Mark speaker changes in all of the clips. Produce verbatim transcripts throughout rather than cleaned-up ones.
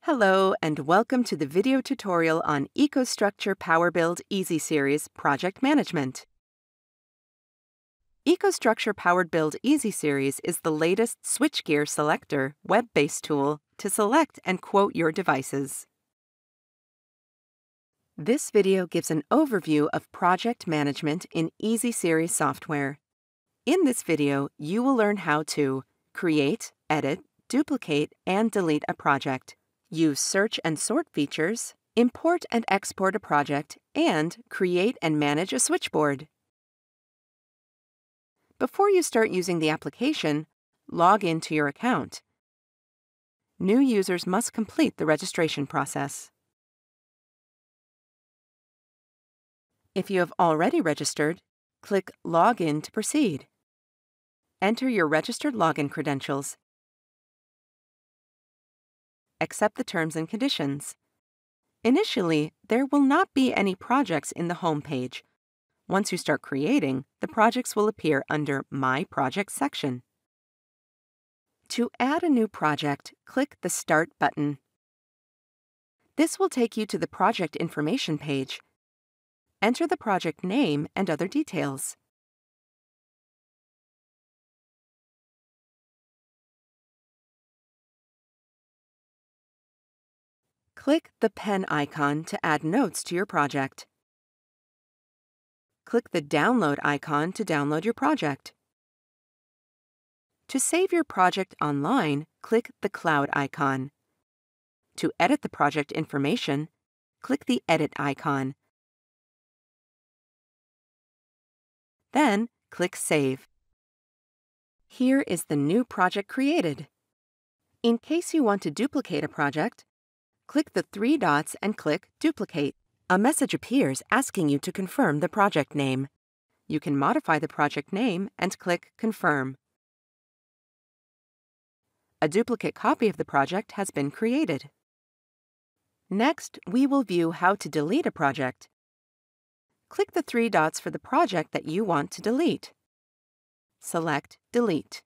Speaker 1: Hello, and welcome to the video tutorial on EcoStruxure PowerBuild Easy Series Project Management. EcoStruxure PowerBuild Easy Series is the latest switchgear selector web-based tool to select and quote your devices. This video gives an overview of project management in Easy Series software. In this video, you will learn how to create, edit, duplicate, and delete a project, use search and sort features, import and export a project, and create and manage a switchboard. Before you start using the application, log into your account. New users must complete the registration process. If you have already registered, click Login to proceed. Enter your registered login credentials. Accept the terms and conditions. Initially, there will not be any projects in the home page. Once you start creating, the projects will appear under My Projects section. To add a new project, click the Start button. This will take you to the project information page. Enter the project name and other details. Click the pen icon to add notes to your project. Click the Download icon to download your project. To save your project online, click the Cloud icon. To edit the project information, click the Edit icon. Then, click Save. Here is the new project created. In case you want to duplicate a project, click the three dots and click Duplicate. A message appears asking you to confirm the project name. You can modify the project name and click Confirm. A duplicate copy of the project has been created. Next, we will view how to delete a project. Click the three dots for the project that you want to delete. Select Delete.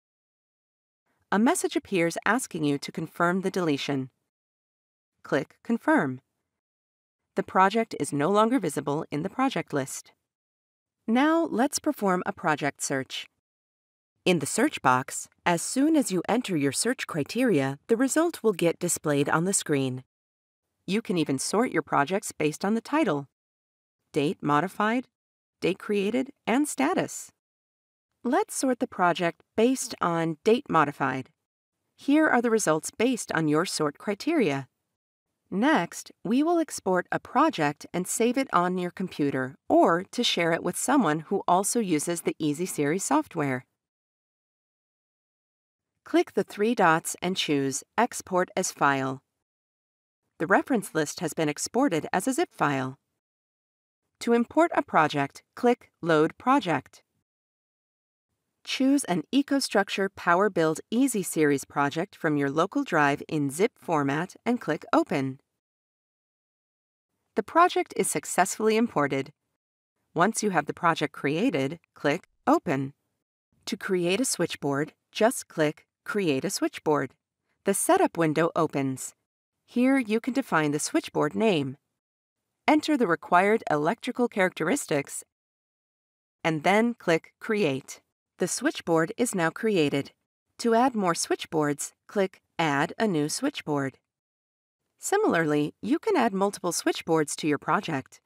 Speaker 1: A message appears asking you to confirm the deletion. Click Confirm. The project is no longer visible in the project list. Now let's perform a project search. In the search box, as soon as you enter your search criteria, the result will get displayed on the screen. You can even sort your projects based on the title, date modified, date created, and status. Let's sort the project based on date modified. Here are the results based on your sort criteria. Next, we will export a project and save it on your computer or to share it with someone who also uses the Easy Series software. Click the three dots and choose Export as File. The reference list has been exported as a zip file. To import a project, click Load Project. Choose an EcoStruxure PowerBuild Easy Series project from your local drive in zip format and click Open. The project is successfully imported. Once you have the project created, click Open. To create a switchboard, just click Create a Switchboard. The Setup window opens. Here you can define the switchboard name. Enter the required electrical characteristics and then click Create. The switchboard is now created. To add more switchboards, click Add a new switchboard. Similarly, you can add multiple switchboards to your project.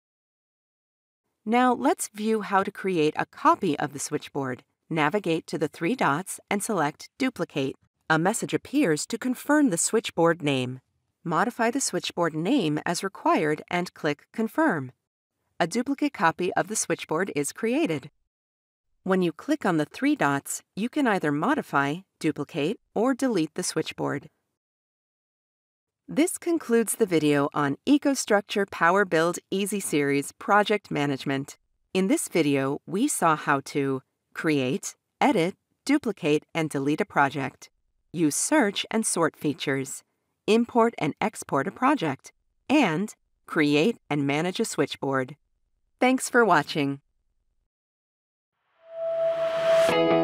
Speaker 1: Now let's view how to create a copy of the switchboard. Navigate to the three dots and select Duplicate. A message appears to confirm the switchboard name. Modify the switchboard name as required and click Confirm. A duplicate copy of the switchboard is created. When you click on the three dots, you can either modify, duplicate, or delete the switchboard. This concludes the video on EcoStruxure PowerBuild Easy Series Project Management. In this video, we saw how to create, edit, duplicate, and delete a project, use search and sort features, import and export a project, and create and manage a switchboard. Thanks for watching.